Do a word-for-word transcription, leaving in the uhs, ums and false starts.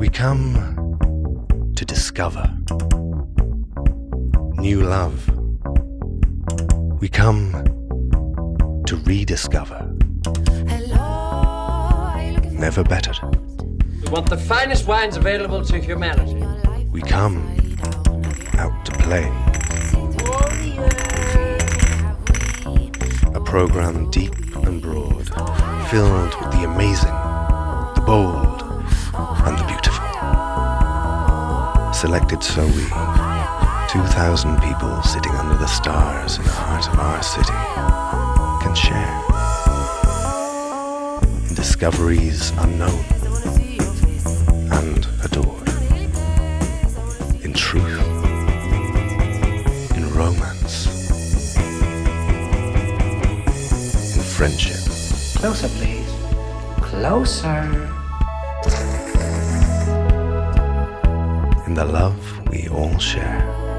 We come to discover new love. We come to rediscover. Never bettered. We want the finest wines available to humanity. We come out to play. A program deep and broad, filled with the amazing, the bold, and the beautiful. Selected so we, two thousand people sitting under the stars in the heart of our city, can share in discoveries unknown and adored, in truth, in romance, in friendship. Closer, please. Closer. In the love we all share.